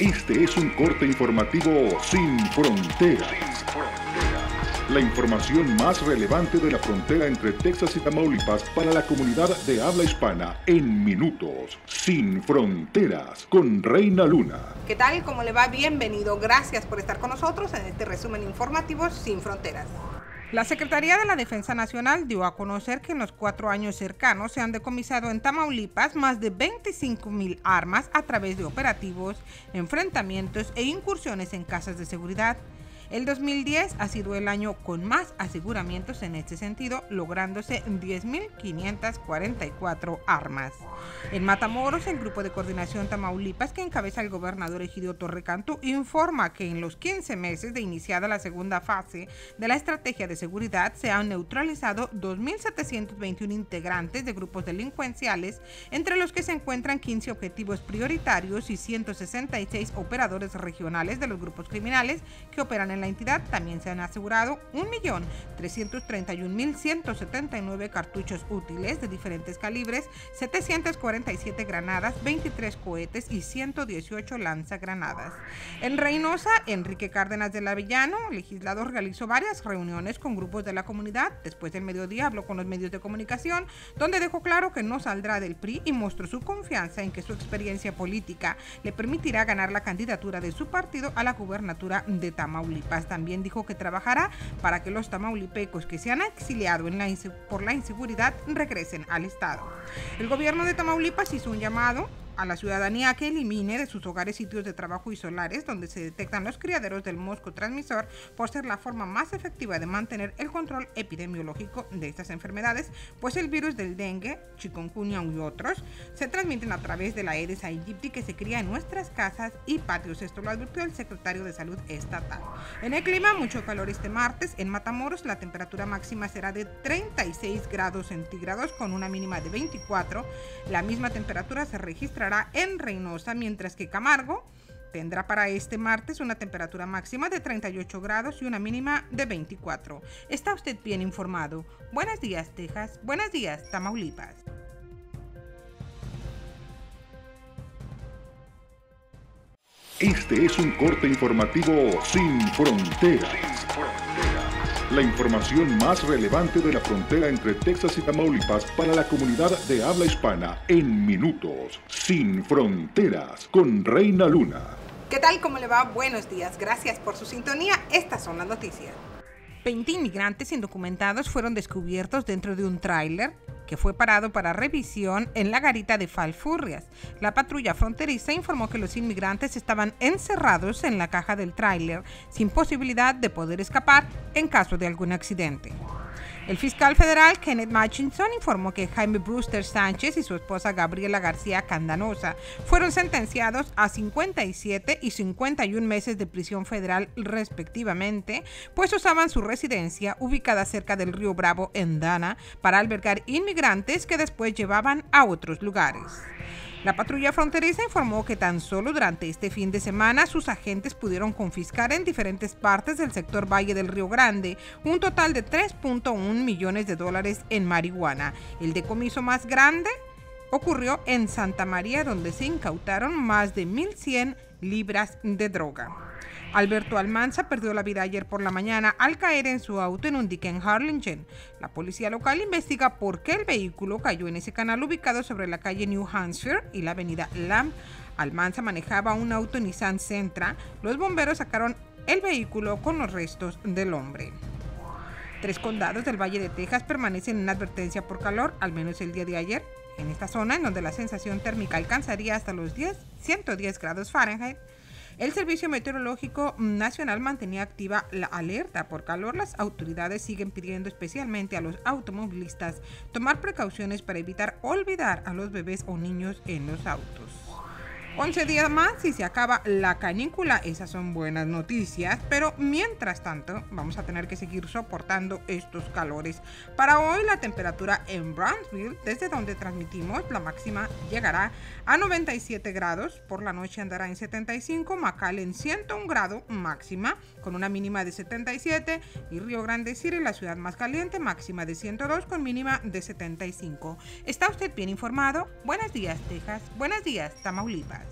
Este es un corte informativo Sin Fronteras. La información más relevante de la frontera entre Texas y Tamaulipas para la comunidad de habla hispana en minutos. Sin Fronteras, con Reina Luna. ¿Qué tal? ¿Cómo le va? Bienvenido. Gracias por estar con nosotros en este resumen informativo Sin Fronteras. La Secretaría de la Defensa Nacional dio a conocer que en los 4 años cercanos se han decomisado en Tamaulipas más de 25,000 armas a través de operativos, enfrentamientos e incursiones en casas de seguridad. El 2010 ha sido el año con más aseguramientos en este sentido, lográndose 10,544 armas. En Matamoros, el Grupo de Coordinación Tamaulipas, que encabeza el gobernador Egidio Torrecantú, informa que en los 15 meses de iniciada la segunda fase de la estrategia de seguridad se han neutralizado 2,721 integrantes de grupos delincuenciales, entre los que se encuentran 15 objetivos prioritarios y 166 operadores regionales de los grupos criminales que operan en la entidad. También se han asegurado 1,331,179 cartuchos útiles de diferentes calibres, 747 granadas, 23 cohetes y 118 lanzagranadas. En Reynosa, Enrique Cárdenas del Avellano, legislador, realizó varias reuniones con grupos de la comunidad. Después del mediodía habló con los medios de comunicación, donde dejó claro que no saldrá del PRI y mostró su confianza en que su experiencia política le permitirá ganar la candidatura de su partido a la gubernatura de Tamaulipas. También dijo que trabajará para que los tamaulipecos que se han exiliado por la inseguridad regresen al estado. El gobierno de Tamaulipas hizo un llamado a la ciudadanía a que elimine de sus hogares sitios de trabajo y solares donde se detectan los criaderos del mosco transmisor, por ser la forma más efectiva de mantener el control epidemiológico de estas enfermedades, pues el virus del dengue, chikungunya y otros se transmiten a través de la Aedes aegypti que se cría en nuestras casas y patios. Esto lo advirtió el secretario de Salud estatal. En el clima, mucho calor este martes. En Matamoros, la temperatura máxima será de 36 grados centígrados con una mínima de 24. La misma temperatura se registrará en Reynosa, mientras que Camargo tendrá para este martes una temperatura máxima de 38 grados y una mínima de 24. ¿Está usted bien informado? Buenos días, Texas. Buenos días, Tamaulipas. Este es un corte informativo Sin Fronteras. La información más relevante de la frontera entre Texas y Tamaulipas para la comunidad de habla hispana en minutos. Sin Fronteras, con Reina Luna. ¿Qué tal? ¿Cómo le va? Buenos días. Gracias por su sintonía. Estas son las noticias. 20 inmigrantes indocumentados fueron descubiertos dentro de un tráiler que fue parado para revisión en la garita de Falfurrias. La patrulla fronteriza informó que los inmigrantes estaban encerrados en la caja del tráiler sin posibilidad de poder escapar en caso de algún accidente. El fiscal federal Kenneth Matchinson informó que Jaime Brewster Sánchez y su esposa Gabriela García Candanosa fueron sentenciados a 57 y 51 meses de prisión federal respectivamente, pues usaban su residencia ubicada cerca del río Bravo en Dana para albergar inmigrantes que después llevaban a otros lugares. La patrulla fronteriza informó que tan solo durante este fin de semana sus agentes pudieron confiscar en diferentes partes del sector Valle del Río Grande un total de $3.1 millones en marihuana. El decomiso más grande ocurrió en Santa María, donde se incautaron más de 1,100 libras de droga. Alberto Almanza perdió la vida ayer por la mañana al caer en su auto en un dique en Harlingen. La policía local investiga por qué el vehículo cayó en ese canal ubicado sobre la calle New Hampshire y la avenida Lamb. Almanza manejaba un auto Nissan Sentra. Los bomberos sacaron el vehículo con los restos del hombre. 3 condados del Valle de Texas permanecen en advertencia por calor, al menos el día de ayer. En esta zona, en donde la sensación térmica alcanzaría hasta los 110 grados Fahrenheit, el Servicio Meteorológico Nacional mantenía activa la alerta por calor. Las autoridades siguen pidiendo especialmente a los automovilistas tomar precauciones para evitar olvidar a los bebés o niños en los autos. 11 días más y se acaba la canícula. Esas son buenas noticias, pero mientras tanto vamos a tener que seguir soportando estos calores. Para hoy la temperatura en Brownsville, desde donde transmitimos, la máxima llegará a 97 grados, por la noche andará en 75, McAllen 101 grado máxima, con una mínima de 77, y Río Grande City, la ciudad más caliente, máxima de 102 con mínima de 75. ¿Está usted bien informado? Buenos días, Texas. Buenos días, Tamaulipas.